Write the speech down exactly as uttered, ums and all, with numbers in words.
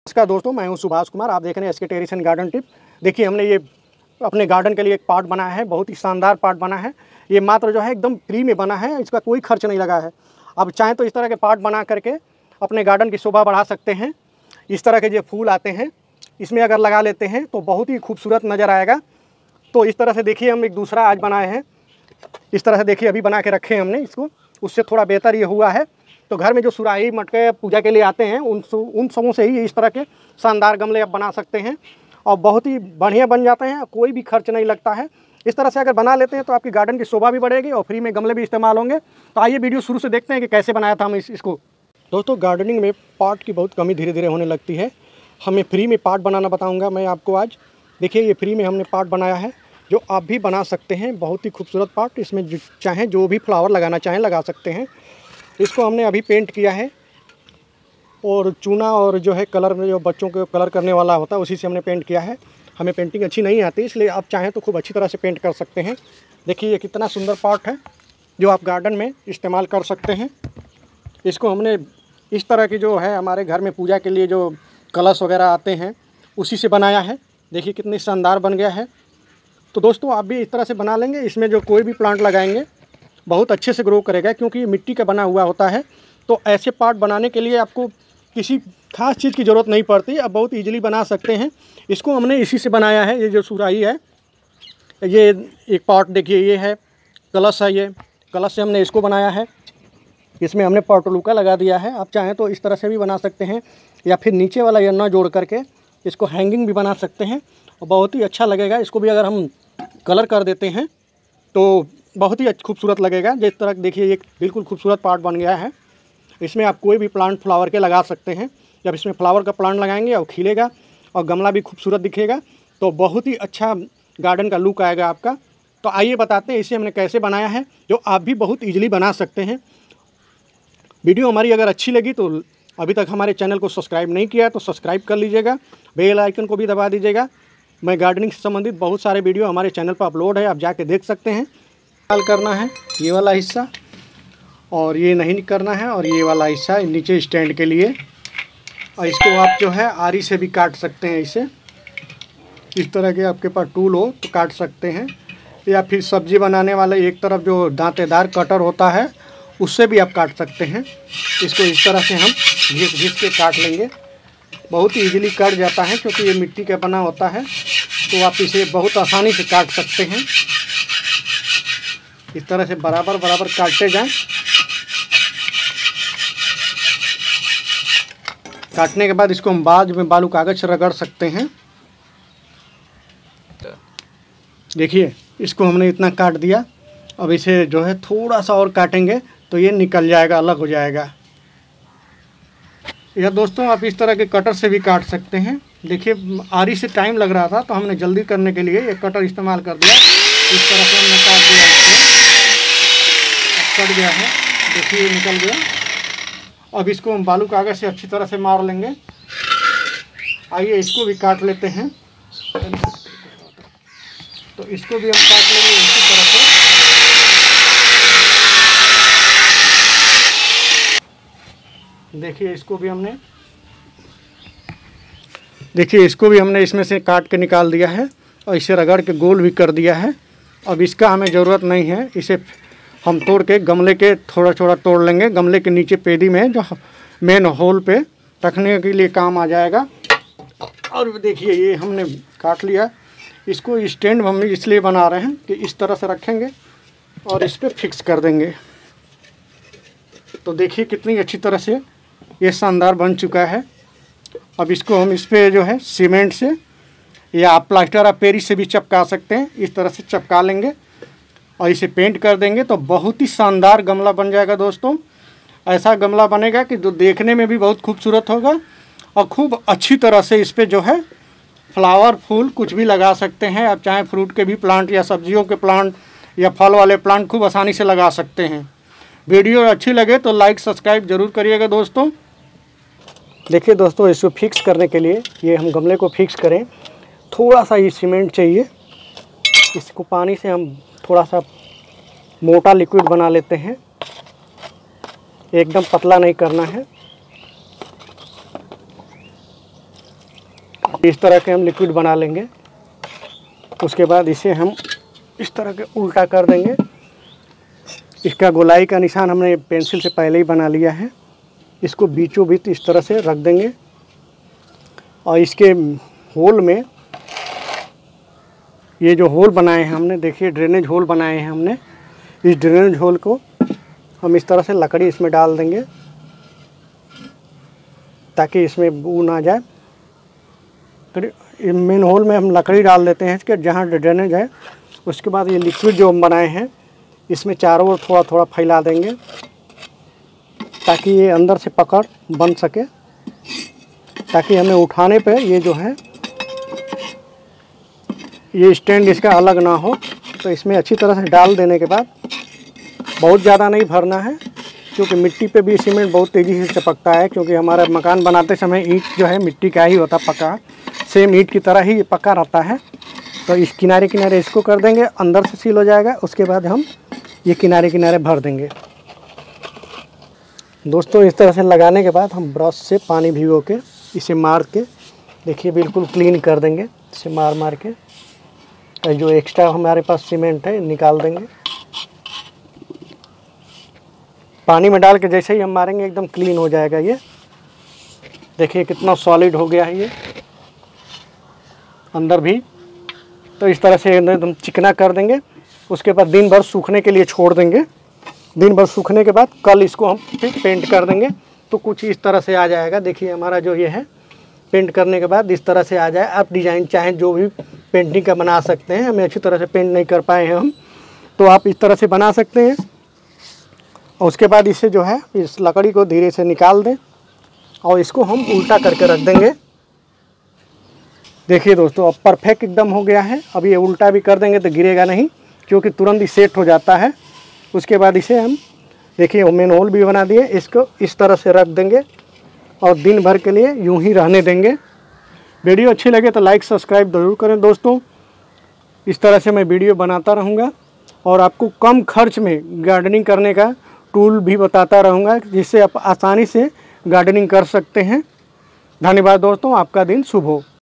नमस्कार दोस्तों, मैं हूं सुभाष कुमार। आप देख रहे हैं एस के टेरेस एंड गार्डन टिप। देखिए, हमने ये अपने गार्डन के लिए एक पॉट बनाया है। बहुत ही शानदार पॉट बना है। ये मात्र जो है एकदम फ्री में बना है, इसका कोई खर्च नहीं लगा है। अब चाहें तो इस तरह के पॉट बना करके अपने गार्डन की शोभा बढ़ा सकते हैं। इस तरह के जो फूल आते हैं, इसमें अगर लगा लेते हैं तो बहुत ही खूबसूरत नज़र आएगा। तो इस तरह से देखिए, हम एक दूसरा आज बनाए हैं। इस तरह से देखिए, अभी बना के रखे हैं हमने इसको। उससे थोड़ा बेहतर ये हुआ है। तो घर में जो सुराही मटके पूजा के लिए आते हैं, उन उन सबों से ही इस तरह के शानदार गमले आप बना सकते हैं और बहुत ही बढ़िया बन जाते हैं। कोई भी खर्च नहीं लगता है। इस तरह से अगर बना लेते हैं तो आपकी गार्डन की शोभा भी बढ़ेगी और फ्री में गमले भी इस्तेमाल होंगे। तो आइए वीडियो शुरू से देखते हैं कि कैसे बनाया था हम इस इसको। दोस्तों, गार्डनिंग में पॉट की बहुत कमी धीरे धीरे होने लगती है। हमें फ्री में पॉट बनाना बताऊँगा मैं आपको आज। देखिए, ये फ्री में हमने पॉट बनाया है, जो आप भी बना सकते हैं। बहुत ही खूबसूरत पॉट। इसमें जो चाहें जो भी फ्लावर लगाना चाहें लगा सकते हैं। इसको हमने अभी पेंट किया है और चूना और जो है कलर में जो बच्चों को कलर करने वाला होता है, उसी से हमने पेंट किया है। हमें पेंटिंग अच्छी नहीं आती, इसलिए आप चाहें तो खूब अच्छी तरह से पेंट कर सकते हैं। देखिए, ये कितना सुंदर पॉट है जो आप गार्डन में इस्तेमाल कर सकते हैं। इसको हमने इस तरह की जो है हमारे घर में पूजा के लिए जो कलश वगैरह आते हैं, उसी से बनाया है। देखिए कितनी शानदार बन गया है। तो दोस्तों, आप भी इस तरह से बना लेंगे। इसमें जो कोई भी प्लांट लगाएंगे बहुत अच्छे से ग्रो करेगा, क्योंकि ये मिट्टी का बना हुआ होता है। तो ऐसे पॉट बनाने के लिए आपको किसी खास चीज़ की ज़रूरत नहीं पड़ती। आप बहुत इजीली बना सकते हैं। इसको हमने इसी से बनाया है। ये जो सुराही है, ये एक पॉट देखिए, ये है कलश है। ये कलश से हमने इसको बनाया है। इसमें हमने पॉटलूका लगा दिया है। आप चाहें तो इस तरह से भी बना सकते हैं, या फिर नीचे वाला यन्ना जोड़ करके इसको हैंगिंग भी बना सकते हैं और बहुत ही अच्छा लगेगा। इसको भी अगर हम कलर कर देते हैं तो बहुत ही खूबसूरत लगेगा। जिस तरह देखिए, ये बिल्कुल खूबसूरत पॉट बन गया है। इसमें आप कोई भी प्लांट फ्लावर के लगा सकते हैं। जब इसमें फ्लावर का प्लांट लगाएंगे और खिलेगा और गमला भी खूबसूरत दिखेगा, तो बहुत ही अच्छा गार्डन का लुक आएगा आपका। तो आइए बताते हैं इसे हमने कैसे बनाया है, जो आप भी बहुत ईजिली बना सकते हैं। वीडियो हमारी अगर अच्छी लगी तो अभी तक हमारे चैनल को सब्सक्राइब नहीं किया है तो सब्सक्राइब कर लीजिएगा। बेल आइकन को भी दबा दीजिएगा। मैं गार्डनिंग से संबंधित बहुत सारे वीडियो हमारे चैनल पर अपलोड है, आप जाके देख सकते हैं। लाल करना है ये वाला हिस्सा, और ये नहीं करना है, और ये वाला हिस्सा नीचे स्टैंड के लिए। और इसको आप जो है आरी से भी काट सकते हैं। इसे इस तरह के आपके पास टूल हो तो काट सकते हैं, या फिर सब्जी बनाने वाला एक तरफ जो दांतेदार कटर होता है, उससे भी आप काट सकते हैं। इसको इस तरह से हम घिस घिस के काट लेंगे। बहुत ही ईजिली कट जाता है, क्योंकि ये मिट्टी का बना होता है। तो आप इसे बहुत आसानी से काट सकते हैं। इस तरह से बराबर बराबर काटते जाएं। काटने के बाद इसको हम बाद में बालू कागज से रगड़ सकते हैं। देखिए, इसको हमने इतना काट दिया। अब इसे जो है थोड़ा सा और काटेंगे तो ये निकल जाएगा, अलग हो जाएगा। यह दोस्तों, आप इस तरह के कटर से भी काट सकते हैं। देखिए, आरी से टाइम लग रहा था तो हमने जल्दी करने के लिए ये कटर इस्तेमाल कर दिया। इस तरह से हमने काट दिया। इसको कट गया है, देखिए निकल गया। अब इसको हम बालू कागज से अच्छी तरह से मार लेंगे। आइए इसको भी काट लेते हैं। तो इसको भी हम काट लेंगे इसी तरह से। देखिए, इसको भी हमने देखिए इसको भी हमने इसमें से काट के निकाल दिया है और इसे रगड़ के गोल भी कर दिया है। अब इसका हमें ज़रूरत नहीं है। इसे हम तोड़ के गमले के थोड़ा थोड़ा तोड़ लेंगे। गमले के नीचे पेदी में जो मेन होल पे रखने के लिए काम आ जाएगा। और देखिए, ये हमने काट लिया। इसको स्टैंड हम इसलिए बना रहे हैं कि इस तरह से रखेंगे और इस पर फिक्स कर देंगे। तो देखिए कितनी अच्छी तरह से ये शानदार बन चुका है। अब इसको हम इस पर जो है सीमेंट से या प्लास्टर ऑफ पेरिस से भी चिपका सकते हैं। इस तरह से चिपका लेंगे और इसे पेंट कर देंगे तो बहुत ही शानदार गमला बन जाएगा। दोस्तों, ऐसा गमला बनेगा कि जो देखने में भी बहुत खूबसूरत होगा और खूब अच्छी तरह से इस पर जो है फ्लावर फूल कुछ भी लगा सकते हैं। आप चाहे फ्रूट के भी प्लांट या सब्जियों के प्लांट या फल वाले प्लांट खूब आसानी से लगा सकते हैं। वीडियो अच्छी लगे तो लाइक सब्सक्राइब जरूर करिएगा। दोस्तों, देखिए दोस्तों, इसको फिक्स करने के लिए ये हम गमले को फिक्स करें, थोड़ा सा ये सीमेंट चाहिए। इसको पानी से हम थोड़ा सा मोटा लिक्विड बना लेते हैं। एकदम पतला नहीं करना है। इस तरह के हम लिक्विड बना लेंगे। उसके बाद इसे हम इस तरह के उल्टा कर देंगे। इसका गोलाई का निशान हमने पेंसिल से पहले ही बना लिया है। इसको बीचों बीच इस तरह से रख देंगे और इसके होल में ये जो होल बनाए हैं हमने, देखिए ड्रेनेज होल बनाए हैं हमने, इस ड्रेनेज होल को हम इस तरह से लकड़ी इसमें डाल देंगे ताकि इसमें बू ना जाए। तो मेन होल में हम लकड़ी डाल देते हैं कि जहाँ ड्रेनेज है। उसके बाद ये लिक्विड जो हम बनाए हैं इसमें चारों ओर थोड़ा थोड़ा फैला देंगे ताकि ये अंदर से पकड़ बन सके, ताकि हमें उठाने पे ये जो है ये स्टैंड इसका अलग ना हो। तो इसमें अच्छी तरह से डाल देने के बाद, बहुत ज़्यादा नहीं भरना है क्योंकि मिट्टी पे भी सीमेंट बहुत तेज़ी से चिपकता है, क्योंकि हमारा मकान बनाते समय ईंट जो है मिट्टी का ही होता, पक्का सेम ईंट की तरह ही पक्का रहता है। तो इस किनारे किनारे इसको कर देंगे, अंदर से सील हो जाएगा। उसके बाद हम ये किनारे किनारे भर देंगे। दोस्तों इस तरह से लगाने के बाद हम ब्रश से पानी भिगो के इसे मार के देखिए बिल्कुल क्लीन कर देंगे। इसे मार मार के जो एक्स्ट्रा हमारे पास सीमेंट है निकाल देंगे। पानी में डाल के जैसे ही हम मारेंगे एकदम क्लीन हो जाएगा। ये देखिए कितना सॉलिड हो गया है ये अंदर भी। तो इस तरह से एकदम चिकना कर देंगे। उसके बाद दिन भर सूखने के लिए छोड़ देंगे। दिन भर सूखने के बाद कल इसको हम फिर पेंट कर देंगे तो कुछ इस तरह से आ जाएगा। देखिए हमारा जो ये है पेंट करने के बाद इस तरह से आ जाए। आप डिज़ाइन चाहें जो भी पेंटिंग का बना सकते हैं। हमें अच्छी तरह से पेंट नहीं कर पाए हैं हम, तो आप इस तरह से बना सकते हैं। और उसके बाद इसे जो है इस लकड़ी को धीरे से निकाल दें और इसको हम उल्टा करके रख देंगे। देखिए दोस्तों अब परफेक्ट एकदम हो गया है। अब ये उल्टा भी कर देंगे तो गिरेगा नहीं, क्योंकि तुरंत ही सेट हो जाता है। उसके बाद इसे हम देखिए मेन होल भी बना दिए। इसको इस तरह से रख देंगे और दिन भर के लिए यूं ही रहने देंगे। वीडियो अच्छी लगे तो लाइक सब्सक्राइब ज़रूर करें दोस्तों। इस तरह से मैं वीडियो बनाता रहूँगा और आपको कम खर्च में गार्डनिंग करने का टूल भी बताता रहूँगा, जिससे आप आसानी से गार्डनिंग कर सकते हैं। धन्यवाद दोस्तों, आपका दिन शुभ हो।